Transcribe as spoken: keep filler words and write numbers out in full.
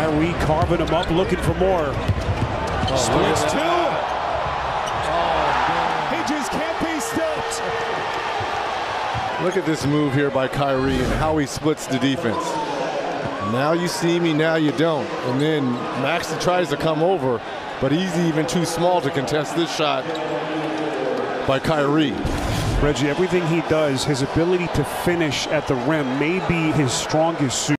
Kyrie carving him up, looking for more. Oh, Splits two. Oh, he just can't be stopped. look at this move here by Kyrie and how he splits the defense. Now you see me, now you don't. And then Maxey tries to come over, but he's even too small to contest this shot by Kyrie. Reggie, everything he does, his ability to finish at the rim may be his strongest suit.